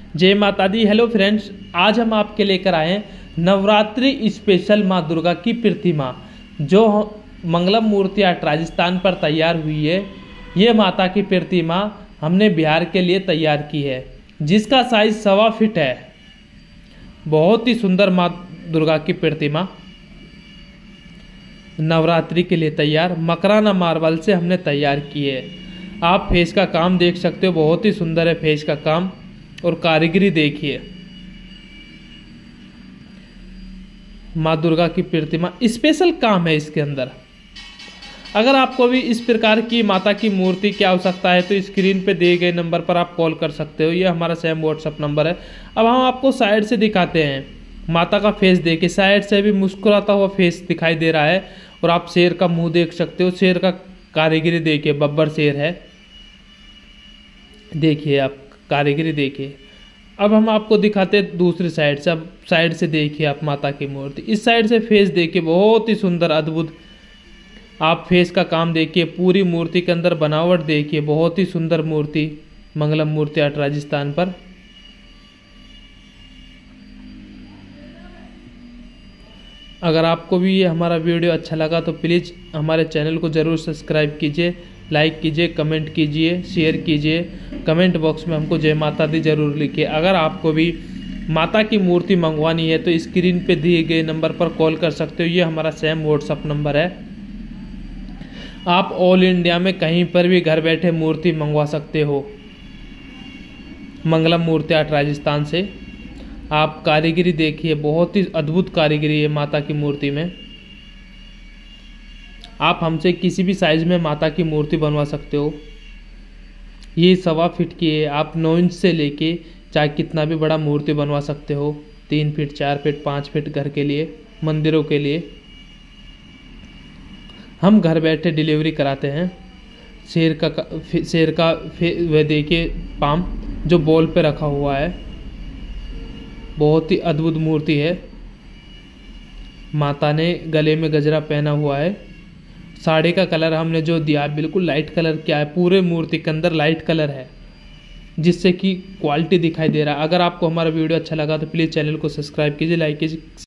जय माता दी। Hello friends, आज हम आपके लेकर आए हैं नवरात्रि स्पेशल माँ दुर्गा की प्रतिमा जो मंगलम मूर्ति आर्ट राजस्थान पर तैयार हुई है। ये माता की प्रतिमा हमने बिहार के लिए तैयार की है, जिसका साइज 1.25 फीट है। बहुत ही सुंदर माँ दुर्गा की प्रतिमा नवरात्रि के लिए तैयार मकराना मार्बल से हमने तैयार की है। आप फेस का काम देख सकते हो, बहुत ही सुंदर है फेस का काम और कारीगरी देखिए। माँ दुर्गा की प्रतिमा स्पेशल काम है इसके अंदर। अगर आपको भी इस प्रकार की माता की मूर्ति की आवश्यकता है तो स्क्रीन पे दिए गए नंबर पर आप कॉल कर सकते हो। ये हमारा सेम व्हाट्सअप नंबर है। अब हम आपको साइड से दिखाते हैं माता का फेस। देखिए, साइड से भी मुस्कुराता हुआ फेस दिखाई दे रहा है और आप शेर का मुंह देख सकते हो। शेर का कारीगरी देखिए, बब्बर शेर है। देखिए आप कारीगरी देखिए। अब हम आपको दिखाते हैं दूसरी साइड से। अब साइड से देखिए आप माता की मूर्ति। इस साइड से फेस देखिए, बहुत ही सुंदर अद्भुत आप फेस का काम देखिए। पूरी मूर्ति के अंदर बनावट देखिए, बहुत ही सुंदर मूर्ति मंगलम मूर्ति आर्ट राजस्थान पर। अगर आपको भी ये हमारा वीडियो अच्छा लगा तो प्लीज़ हमारे चैनल को ज़रूर सब्सक्राइब कीजिए, लाइक कीजिए, कमेंट कीजिए, शेयर कीजिए। कमेंट बॉक्स में हमको जय माता दी जरूर लिखिए। अगर आपको भी माता की मूर्ति मंगवानी है तो स्क्रीन पे दिए गए नंबर पर कॉल कर सकते हो। ये हमारा सेम व्हाट्सअप नंबर है। आप ऑल इंडिया में कहीं पर भी घर बैठे मूर्ति मंगवा सकते हो मंगलम मूर्ति आर्ट राजस्थान से। आप कारीगरी देखिए, बहुत ही अद्भुत कारीगरी है माता की मूर्ति में। आप हमसे किसी भी साइज में माता की मूर्ति बनवा सकते हो। ये 1.25 फीट की है। आप 9 इंच से लेके चाहे कितना भी बड़ा मूर्ति बनवा सकते हो। 3 फीट, 4 फीट, 5 फीट घर के लिए, मंदिरों के लिए हम घर बैठे डिलीवरी कराते हैं। शेर का वह देखिए पाम जो बॉल पे रखा हुआ है, बहुत ही अद्भुत मूर्ति है। माता ने गले में गजरा पहना हुआ है। साड़ी का कलर हमने जो दिया है बिल्कुल लाइट कलर किया है। पूरे मूर्ति के अंदर लाइट कलर है, जिससे कि क्वालिटी दिखाई दे रहा है। अगर आपको हमारा वीडियो अच्छा लगा तो प्लीज़ चैनल को सब्सक्राइब कीजिए, लाइक कीजिए।